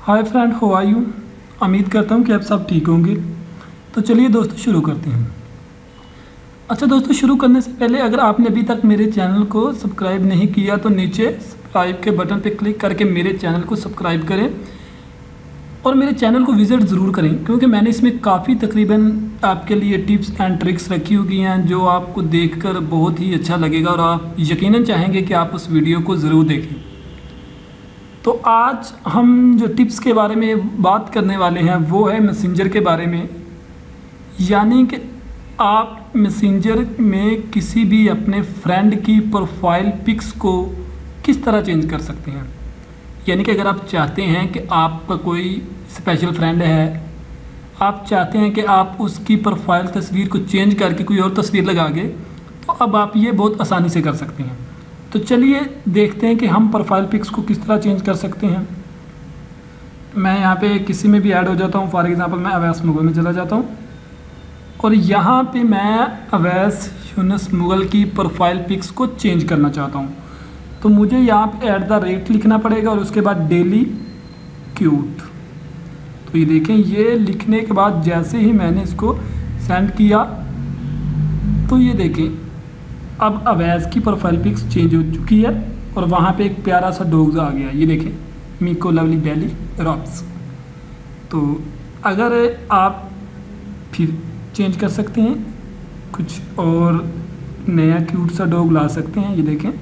Hi friend, how are you. उम्मीद करता हूँ कि आप सब ठीक होंगे। तो चलिए दोस्तों शुरू करते हैं। अच्छा दोस्तों, शुरू करने से पहले अगर आपने अभी तक मेरे चैनल को सब्सक्राइब नहीं किया तो नीचे सब्सक्राइब के बटन पर क्लिक करके मेरे चैनल को सब्सक्राइब करें और मेरे चैनल को विज़िट ज़रूर करें, क्योंकि मैंने इसमें काफ़ी तकरीबन आपके लिए टिप्स एंड ट्रिक्स रखी हुई हैं जो आपको देखकर बहुत ही अच्छा लगेगा और आप यकीनन चाहेंगे कि आप उस वीडियो को ज़रूर देखें। तो आज हम जो टिप्स के बारे में बात करने वाले हैं वो है मैसेंजर के बारे में। यानी कि आप मैसेंजर में किसी भी अपने फ्रेंड की प्रोफाइल पिक्स को किस तरह चेंज कर सकते हैं। यानी कि अगर आप चाहते हैं कि आपका कोई स्पेशल फ्रेंड है, आप चाहते हैं कि आप उसकी प्रोफाइल तस्वीर को चेंज करके कोई और तस्वीर लगा के, तो अब आप ये बहुत आसानी से कर सकते हैं। तो चलिए देखते हैं कि हम प्रोफाइल पिक्स को किस तरह चेंज कर सकते हैं। मैं यहाँ पे किसी में भी ऐड हो जाता हूँ। फॉर एग्ज़ाम्पल मैं अवैस मुगल में चला जाता हूँ और यहाँ पे मैं अवैस यूनुस मुगल की प्रोफाइल पिक्स को चेंज करना चाहता हूँ। तो मुझे यहाँ पे @ लिखना पड़ेगा और उसके बाद डेली क्यूट। तो ये देखें, ये लिखने के बाद जैसे ही मैंने इसको सेंड किया तो ये देखें अब अवैस की प्रोफाइल पिक्स चेंज हो चुकी है और वहाँ पे एक प्यारा सा डॉग आ गया। ये देखें, मीको लवली बेली रॉब्स। तो अगर आप फिर चेंज कर सकते हैं, कुछ और नया क्यूट सा डॉग ला सकते हैं। ये देखें,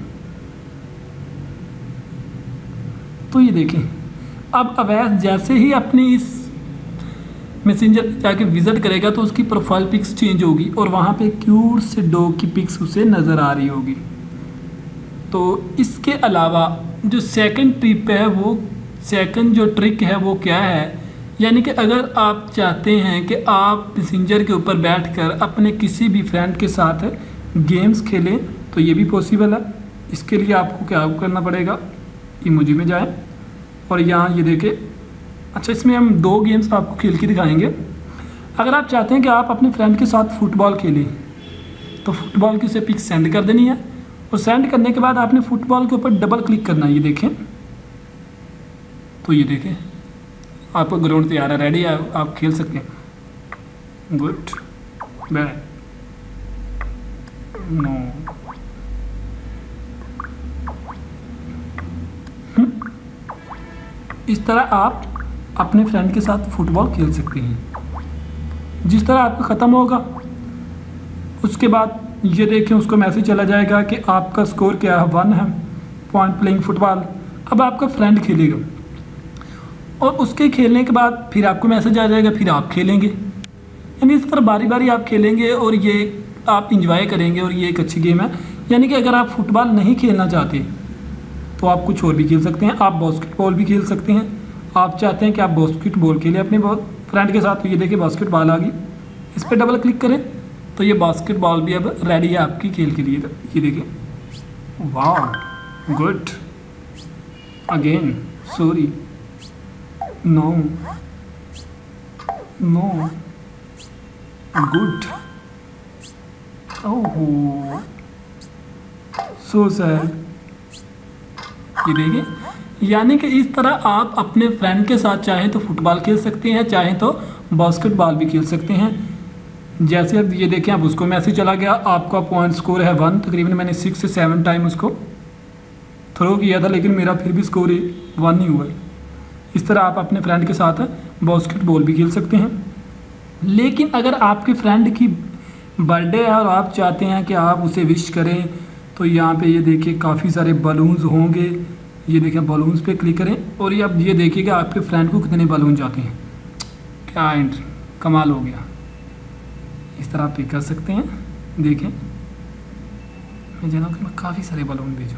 तो ये देखें अब अवैस जैसे ही अपनी इस मैसेंजर पे जाके विज़िट करेगा तो उसकी प्रोफाइल पिक्स चेंज होगी और वहाँ पे क्यूट से डॉग की पिक्स उसे नज़र आ रही होगी। तो इसके अलावा जो सेकंड टिप है, वो सेकंड जो ट्रिक है वो क्या है, यानी कि अगर आप चाहते हैं कि आप मैसेंजर के ऊपर बैठकर अपने किसी भी फ्रेंड के साथ गेम्स खेलें तो ये भी पॉसिबल है। इसके लिए आपको क्या करना पड़ेगा, इमोजी में जाएं और यहाँ ये देखें। अच्छा, इसमें हम 2 गेम्स आपको खेल के दिखाएंगे। अगर आप चाहते हैं कि आप अपने फ्रेंड के साथ फुटबॉल खेलें तो फुटबॉल की उसे पिक सेंड कर देनी है और सेंड करने के बाद आपने फुटबॉल के ऊपर डबल क्लिक करना है। ये देखें, तो ये देखें आपका ग्राउंड तैयार है, रेडी है, आप खेल सकते हैं। Good, bad, no. इस तरह आप अपने फ्रेंड के साथ फुटबॉल खेल सकते हैं। जिस तरह आपका ख़त्म होगा उसके बाद ये देखें उसको मैसेज चला जाएगा कि आपका स्कोर क्या है, 1 है, पॉइंट प्लेइंग फुटबॉल। अब आपका फ्रेंड खेलेगा और उसके खेलने के बाद फिर आपको मैसेज आ जाएगा, फिर आप खेलेंगे। यानी इस तरह बारी बारी आप खेलेंगे और ये आप इंजॉय करेंगे और ये एक अच्छी गेम है। यानी कि अगर आप फुटबॉल नहीं खेलना चाहते तो आप कुछ और भी खेल सकते हैं। आप बास्केटबॉल भी खेल सकते हैं। आप चाहते हैं कि आप बास्केटबॉल खेलें अपने फ्रेंड के साथ, तो ये देखिए बास्केटबॉल आ गई। इस पर डबल क्लिक करें तो ये बास्केटबॉल भी अब रेडी है आपकी खेल के लिए। ये देखिए, वाह, good, again, sorry, no, no, good, oh, so sad. ये देखिए, यानी कि इस तरह आप अपने फ्रेंड के साथ चाहें तो फुटबॉल खेल सकते हैं, चाहें तो बास्केटबॉल भी खेल सकते हैं। जैसे अब ये देखें, अब उसको मैसेज चला गया, आपका पॉइंट स्कोर है 1। तकरीबन मैंने 6 से 7 टाइम उसको थ्रो किया था लेकिन मेरा फिर भी स्कोर 1 ही हुआ। इस तरह आप अपने फ्रेंड के साथ बास्केटबॉल भी खेल सकते हैं। लेकिन अगर आपके फ्रेंड की बर्थडे है और आप चाहते हैं कि आप उसे विश करें तो यहाँ पे ये देखिए काफ़ी सारे बलून्स होंगे। ये देखें, बलून्स पे क्लिक करें और ये अब ये देखिएगा आपके फ्रेंड को कितने बलून जाते हैं। क्या कमाल हो गया। इस तरह आप पिक कर सकते हैं। देखें, मैं जानता हूँ कि मैं काफ़ी सारे बलून भेजूँ,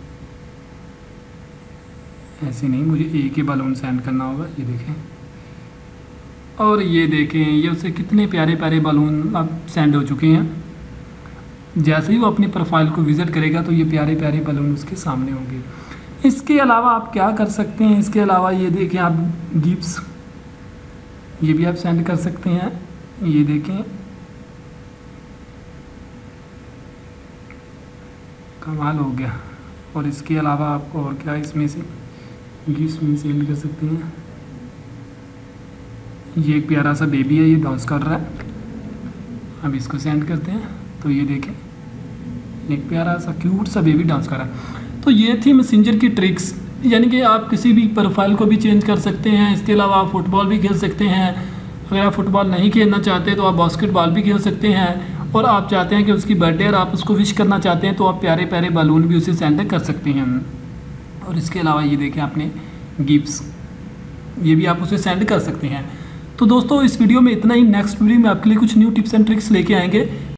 ऐसे नहीं, मुझे एक ही बलून सेंड करना होगा। ये देखें, और ये देखें ये उसे कितने प्यारे प्यारे बलून अब सेंड हो चुके हैं। जैसे ही वो अपनी प्रोफाइल को विज़िट करेगा तो ये प्यारे प्यारे बलून उसके सामने होंगे। इसके अलावा आप क्या कर सकते हैं, इसके अलावा ये देखें आप गिफ्ट्स, ये भी आप सेंड कर सकते हैं। ये देखें, कमाल हो गया। और इसके अलावा आप और क्या इसमें से गिफ्ट में सेंड कर सकते हैं। ये एक प्यारा सा बेबी है, ये डांस कर रहा है। अब इसको सेंड करते हैं तो ये देखें एक प्यारा सा क्यूट सा बेबी डांस कर रहा है। तो ये थी मैसेंजर की ट्रिक्स, यानी कि आप किसी भी प्रोफाइल को भी चेंज कर सकते हैं। इसके अलावा आप फुटबॉल भी खेल सकते हैं। अगर आप फुटबॉल नहीं खेलना चाहते तो आप बास्केटबॉल भी खेल सकते हैं। और आप चाहते हैं कि उसकी बर्थडे और आप उसको विश करना चाहते हैं तो आप प्यारे प्यारे बलून भी उसे सेंड कर सकते हैं। और इसके अलावा ये देखें आपने गिफ्ट्स, ये भी आप उसे सेंड कर सकते हैं। तो दोस्तों इस वीडियो में इतना ही। नेक्स्ट वीडियो में आपके लिए कुछ न्यू टिप्स एंड ट्रिक्स लेके आएंगे।